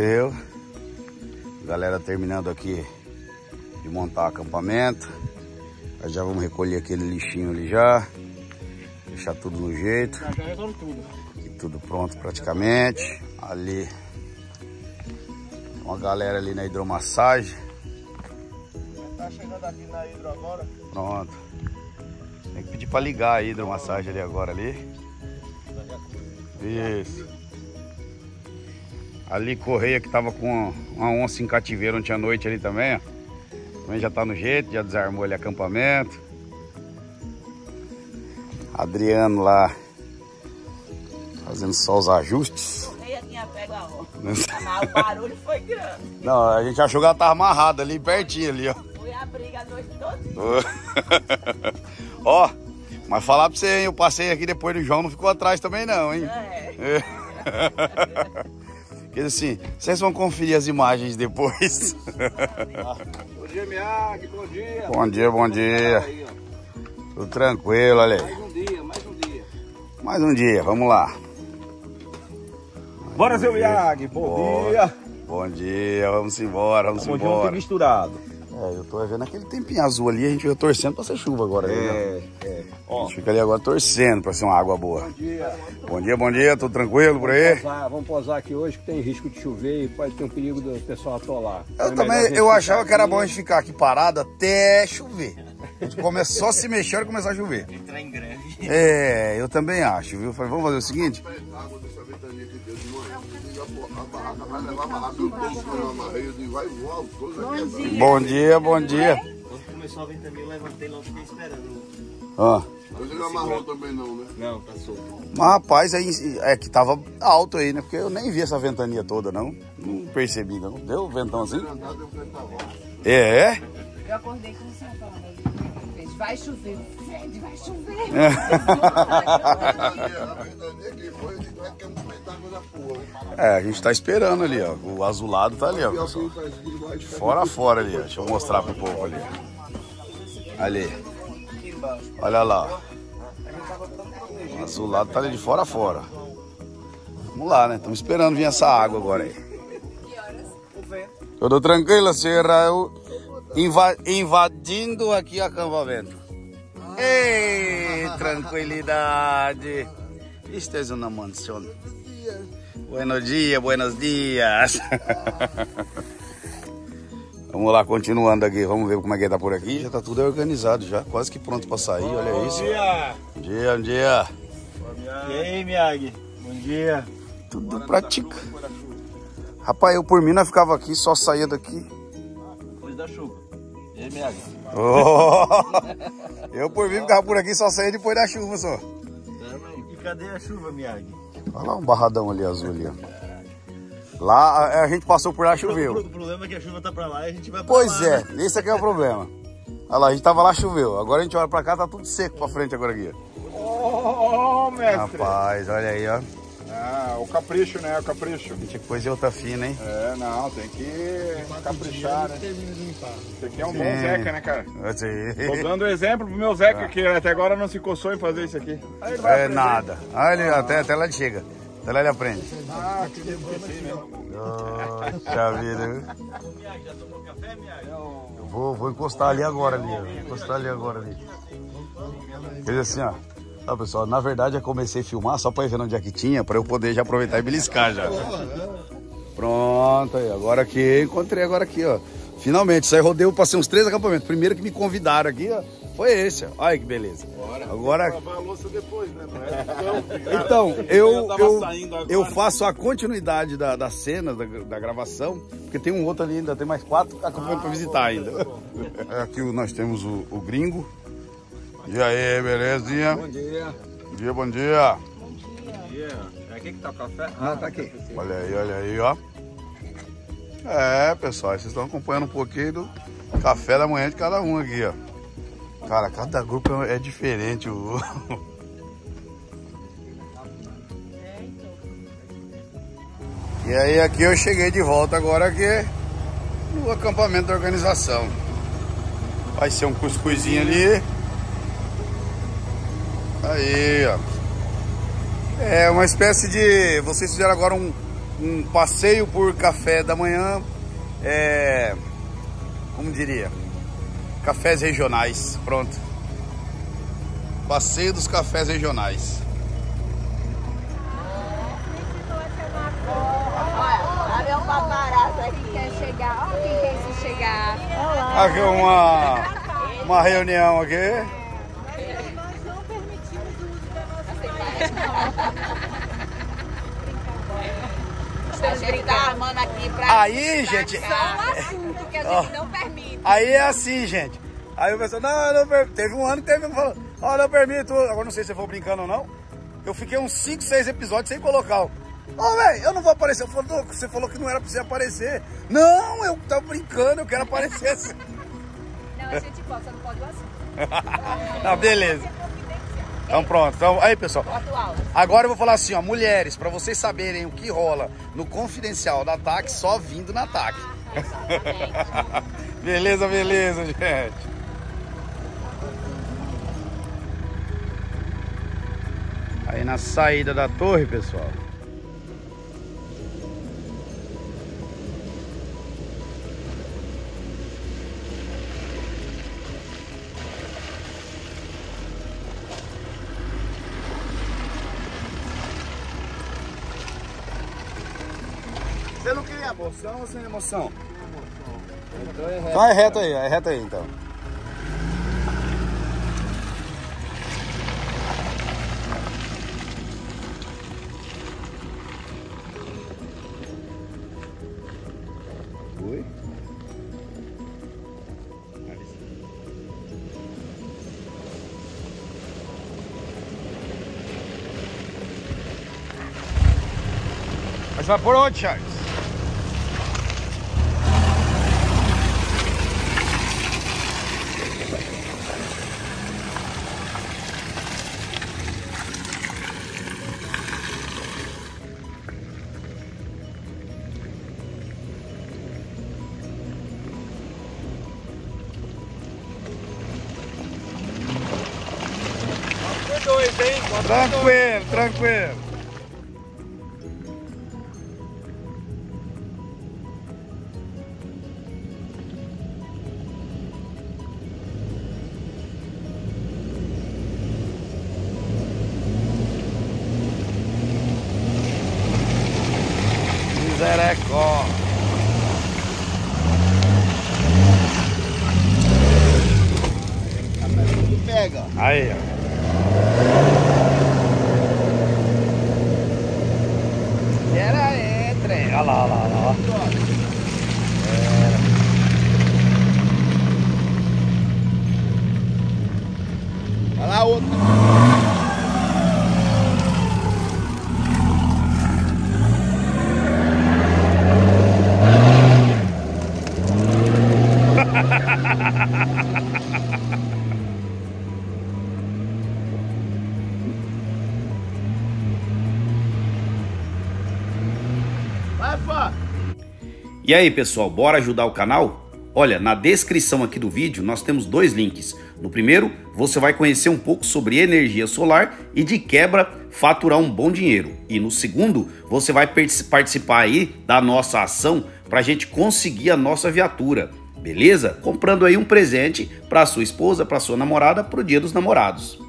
valeu. Galera terminando aqui de montar o acampamento. Nós já vamos recolher aquele lixinho ali já. Deixar tudo no jeito. Já resolve tudo. Aqui tudo pronto praticamente. Ali uma galera ali na hidromassagem. Tá chegando aqui na hidro agora. Pronto. Tem que pedir para ligar a hidromassagem ali agora ali. Isso. Ali Correia que tava com uma onça em cativeiro ontem à noite ali também, ó. Também já tá no jeito, já desarmou ali acampamento. Adriano lá fazendo só os ajustes. Correia tinha pego a onça. Mas o barulho foi grande. Não, a gente achou que ela tava amarrada ali pertinho ali, ó. Foi a briga a noite toda. Ó, mas falar pra você, hein, eu passei aqui depois do João, não ficou atrás também não, hein? É. Porque assim, vocês vão conferir as imagens depois. Bom dia, Miyagi, bom dia. Bom dia, bom dia. Aí, Tudo tranquilo, olha aí. mais um dia, mais um dia. Mais um dia, vamos lá. Bora, seu Miyagi, bom dia. Bom dia, vamos embora, vamos Bom dia, embora. ontem misturado. É, eu tô vendo aquele tempinho azul ali, a gente fica torcendo pra ser chuva agora. Né? A gente fica ali agora torcendo pra ser uma água boa. Bom dia. Bom dia, tudo tranquilo por aí? Vamos pousar aqui hoje que tem risco de chover e pode ter um perigo do pessoal atolar. Eu também, eu achava que era bom a gente ficar aqui parado até chover. A gente começou a se mexer e começar a chover. Entrar em greve. É, eu também acho, viu? Falei, vamos fazer o seguinte? Bom dia, bom dia. Quando começou a ventania, eu levantei logo, fiquei esperando. Ah. Você não amarrou também não, né? Não, tá solto. Mas rapaz, aí, é que tava alto aí, né? Porque eu nem vi essa ventania toda, não. Não percebi, não. Deu ventão assim? É? Eu acordei com o senhor falando ali. Vai chover. Fred, vai chover. É, a gente tá esperando ali, ó. O azulado tá ali, ó, pessoal. Fora ali, ó. Deixa eu mostrar pro povo ali. Ali. Olha lá, ó. O azulado tá ali de fora a fora. Vamos lá, né? Estamos esperando vir essa água agora aí. Tudo tranquilo, senhora? Eu invadindo aqui acampamento. Ei, tranquilidade. Isto é uma mansão. Buenos dias. Vamos lá, continuando aqui. Vamos ver como é que tá por aqui. Já tá tudo organizado já. Quase que pronto pra sair, olha isso. Bom dia. E aí, Miyagi? Bom dia. Tudo prática. Rapaz, eu por mim não ficava aqui, só saía daqui. Depois da chuva. E aí, Miyagi? Oh, eu por mim ficava por aqui, só saía depois da chuva só. E cadê a chuva, Miyagi? Olha lá um barradão ali azul ali, ó. Lá a gente passou por lá, choveu. O problema é que a chuva tá pra lá e a gente vai pra Pois lá. é, esse aqui é o problema. Olha lá, a gente tava lá, choveu. Agora a gente olha pra cá, tá tudo seco pra frente agora aqui. Ô, mestre. Rapaz, olha aí, ó. Ah, o capricho, né? O capricho. A gente pôs de outra fina, hein? É, não, tem que caprichar, né? Você aqui é um bom Zeca, né, cara? Tô dando exemplo pro meu Zeca, que até agora não se coçou em fazer isso aqui. Aí ele vai É aprender. nada. Olha ele, até lá ele chega. Até lá ele aprende. Ah, que esqueci, né? Poxa vida, viu? Miyagi, já tomou café, Miyagi? Eu vou encostar ali agora ali, ó. Vou encostar ali agora ali. Fez assim, ó. Ó, pessoal, na verdade eu comecei a filmar só pra ir vendo onde é que tinha, pra eu poder já aproveitar e beliscar já. Pronto, aí, agora aqui, encontrei agora aqui, ó. Finalmente, isso aí rodei, passei uns 3 acampamentos. Primeiro que me convidaram aqui, ó, foi esse, ó. Olha que beleza. Agora... Lavar a louça depois, né? Então, eu faço a continuidade da cena, da gravação, porque tem um outro ali ainda, tem mais 4 acampamentos pra visitar ainda. Aqui nós temos o gringo. E aí, belezinha? Bom dia. Bom dia. Aqui que tá o café? Ah, tá aqui. Olha aí, ó. É, pessoal, vocês estão acompanhando um pouquinho do café da manhã de cada um aqui, ó. Cara, cada grupo é diferente. E aí, aqui eu cheguei de volta agora aqui no acampamento da organização. Vai ser um cuscuzinho ali. Aí, ó. É uma espécie de... Vocês fizeram agora um passeio por café da manhã, como diria, cafés regionais, pronto. Passeio dos cafés regionais. Olha o paparazzo aqui, quer chegar. Olha quem quer se chegar. Olá. Aqui uma reunião aqui. Nós não permitimos o uso da nossa A gente tá armando aqui pra... Aí, gente... Só um assunto que a gente não permite. Aí é assim, gente. Aí o pessoal, não permito. Teve um ano que teve um falando, ó, não permito. Agora não sei se eu vou brincando ou não. Eu fiquei uns 5, 6 episódios sem colocar. Ó, velho, eu não vou aparecer. Eu falei, você falou que não era pra você aparecer. Não, eu tava brincando, eu quero aparecer assim. Não, a gente pode, só não pode o assunto. Tá, beleza. Então pronto. Então, aí, pessoal. Agora eu vou falar assim, ó, mulheres, pra vocês saberem o que rola no confidencial da TAC, só vindo na TAC. Beleza, beleza, gente. Aí na saída da torre, pessoal. Você não queria emoção ou sem emoção? Então é reto aí então. Oi? Mas vai por onde, Charles? Tranquilo, tranquilo. Misericórdia. Pega. Aí, ó. Olha lá, olha lá, olha lá. Olha lá outro. E aí, pessoal, bora ajudar o canal? Olha, na descrição aqui do vídeo nós temos 2 links. No primeiro, você vai conhecer um pouco sobre energia solar e de quebra faturar um bom dinheiro. E no segundo, você vai participar aí da nossa ação para a gente conseguir a nossa viatura, beleza? Comprando aí um presente para sua esposa, para sua namorada, para o Dia dos Namorados.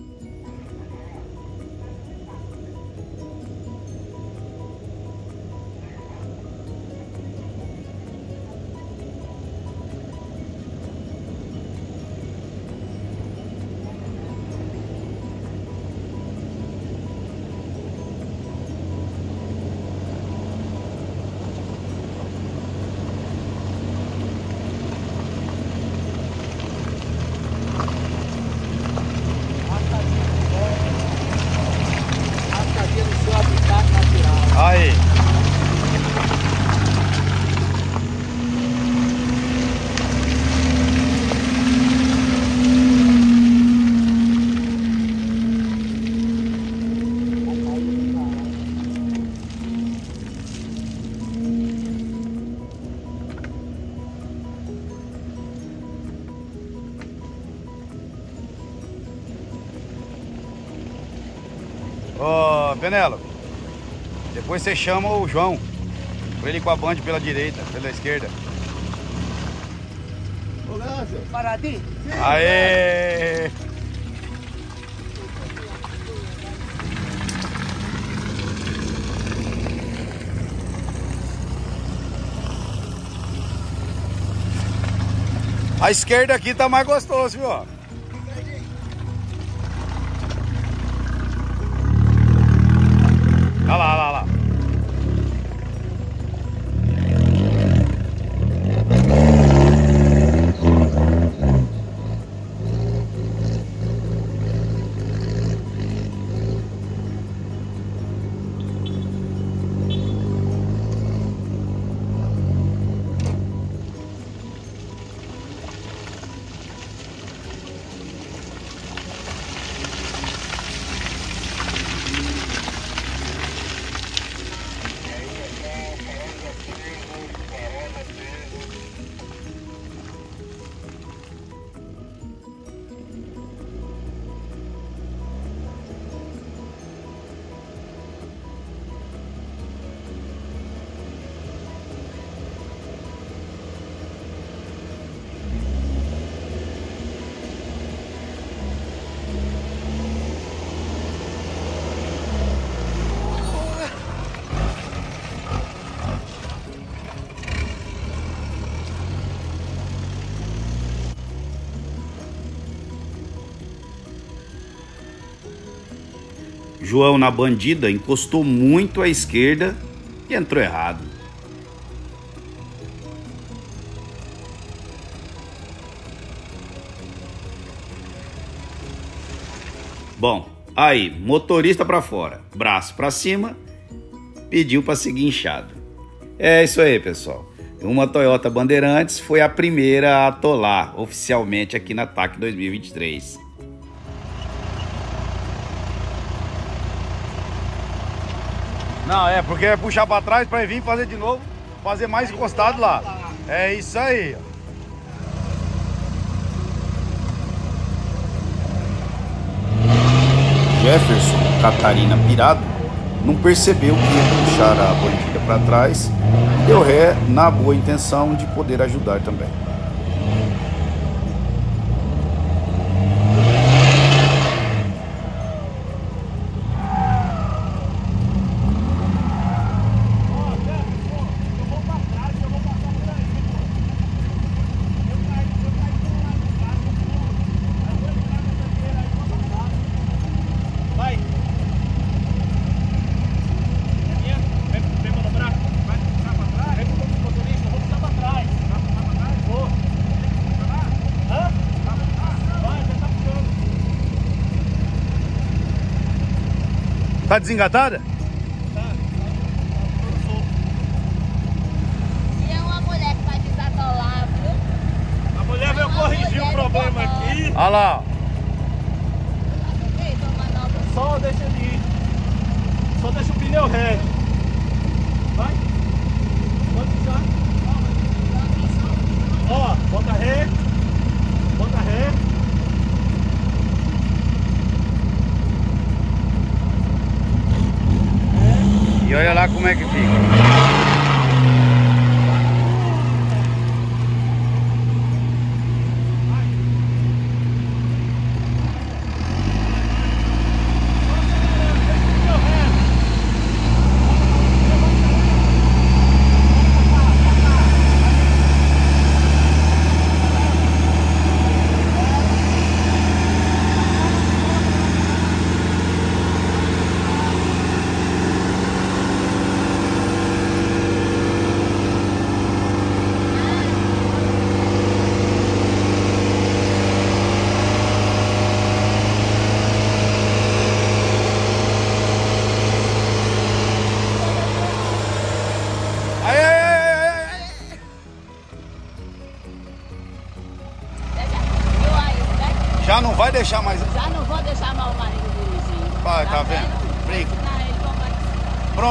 Aí. Ô, Penélope, depois você chama o João. Pra ele ir com a Band pela direita, pela esquerda. Paradinho? Aê! A esquerda aqui tá mais gostoso, viu? Olha lá, olha lá. João, na bandida, encostou muito à esquerda e entrou errado. Bom, aí, motorista para fora, braço para cima, pediu para seguir inchado. É isso aí, pessoal. Uma Toyota Bandeirantes foi a primeira a atolar oficialmente aqui na TAC 2023. Não, é porque é puxar para trás para vir fazer de novo, fazer mais encostado lá. É isso aí. Jefferson Catarina Pirado não percebeu que ia puxar a bandida para trás e deu ré na boa intenção de poder ajudar também. Tá desengatada? E é uma mulher que vai desatolar, viu? A mulher veio corrigir o problema aqui. Olha lá. Só deixa ele ir. Só deixa o pneu reto. Vai. Pode puxar. Ó, bota ré. Bota ré. E olha lá como é que fica. Já não vai deixar mais. Já não vou deixar mal o marido dirigir. Vai, tá vendo? Brinca. Pronto.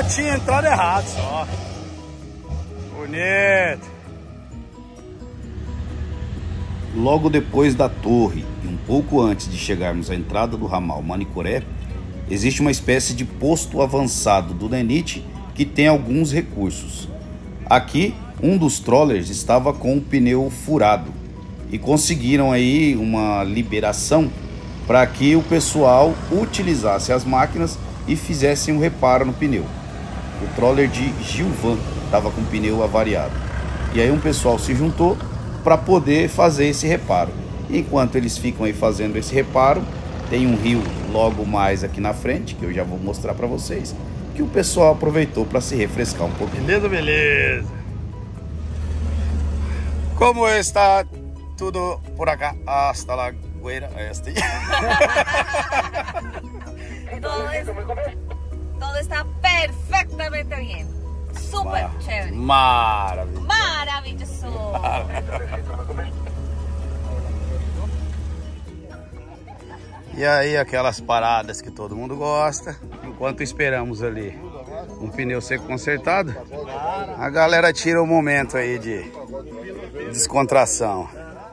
tinha entrado errado só. Bonito. Logo depois da torre e um pouco antes de chegarmos à entrada do ramal Manicoré, existe uma espécie de posto avançado do DENIT que tem alguns recursos. Aqui, um dos trollers estava com o pneu furado e conseguiram aí uma liberação para que o pessoal utilizasse as máquinas e fizessem um reparo no pneu. O troller de Gilvan estava com o pneu avariado. E aí um pessoal se juntou para poder fazer esse reparo. Enquanto eles ficam aí fazendo esse reparo, tem um rio logo mais aqui na frente, que eu já vou mostrar para vocês, que o pessoal aproveitou para se refrescar um pouquinho. Beleza, beleza. Como está tudo por acá? Hasta la güera este. Todo está perfectamente bien. Súper chévere. Maravilhoso. Maravilloso. E aí aquelas paradas que todo mundo gosta. Enquanto esperamos ali um pneu ser consertado, a galera tira um momento aí de descontração.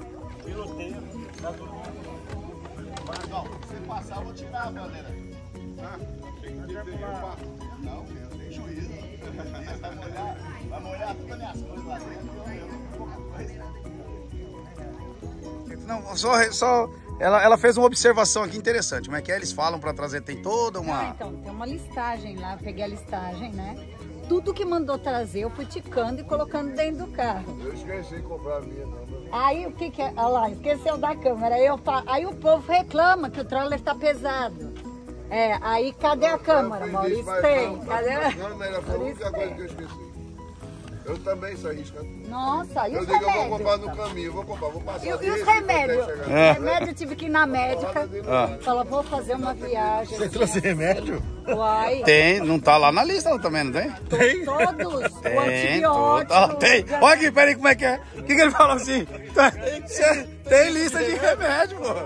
Não, ela fez uma observação aqui interessante. Como é que é? Eles falam para trazer, tem toda uma... Então, tem uma listagem lá, eu peguei a listagem, né? Tudo que mandou trazer, eu fui ticando e colocando dentro do carro. Eu esqueci de comprar a minha, não. Aí o que é? Olha lá, esqueceu da câmera. Aí o povo reclama que o trailer tá pesado. É, aí cadê a câmera, Maurício? Tem. Cadê? Ela falou a única coisa que eu esqueci. Eu também saí riscando. Nossa, e os remédios? Eu digo, eu vou comprar no caminho, vou passar. E os remédios? Remédio eu tive que ir na médica. Falou, vou fazer uma viagem. Você trouxe remédio? Uai. Tem, não tá lá na lista também, não tem? Tem. Todos. Tem, o antibiótico. Tem. Olha aqui, peraí, como é que é? O que ele falou assim? Tem lista de remédio, pô.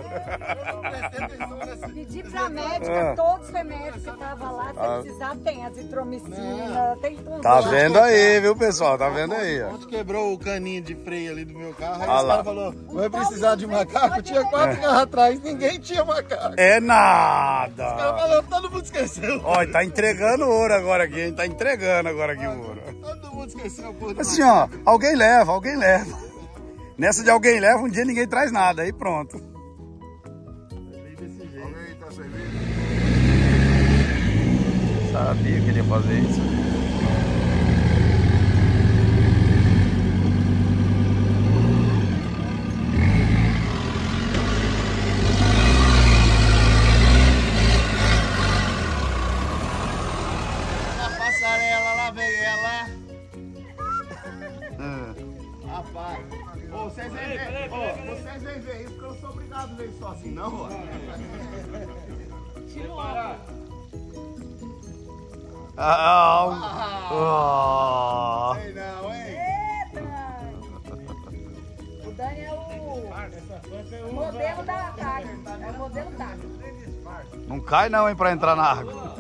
Pedi pra médica todos os remédios que estavam lá. Se precisar, tem azitromicina, tem tudo. Tá vendo aí, viu, pessoal? Tá vendo aí, ó. Ontem quebrou o caninho de freio ali do meu carro. Aí os caras falaram, vai precisar de macaco? Tinha 4 carros atrás, ninguém tinha macaco. É nada. Os caras falaram, todo mundo esqueceu. Olha, tá entregando ouro agora aqui, hein? Tá entregando agora aqui o ouro. Todo mundo esqueceu, porra. Assim, ó, alguém leva, alguém leva. Nessa de alguém leva, um dia ninguém traz nada, aí pronto. Alguém tá servindo? Sabia que ele ia fazer isso. A passarela, lá vem ela. Rapaz. Vocês vêm ver isso, porque eu não sou obrigado a ver isso assim, não, ó. Sei não, hein? O Dani é o modelo da ataque. É o modelo da ataque. Não cai não, hein, pra entrar na água.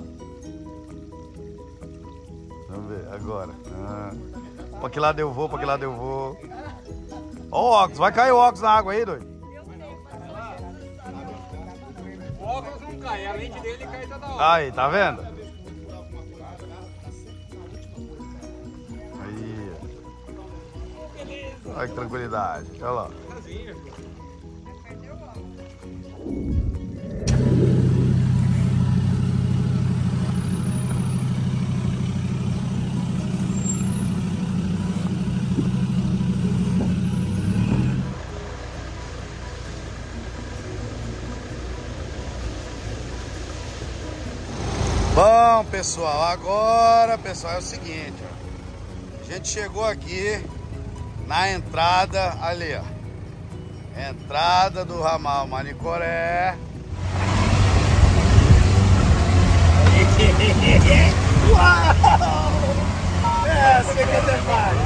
Vamos ver, agora. Pra que lado eu vou, pra que lado eu vou. Ó o óculos, vai cair o óculos na água aí, doido. O óculos não cai, a lente dele cai toda hora. Aí, tá vendo? Aí. Olha que tranquilidade, olha lá. Bom, pessoal, agora, pessoal, é o seguinte, ó. A gente chegou aqui na entrada, ali, ó. Entrada do ramal Manicoré. Uau! É, você quer ter paz.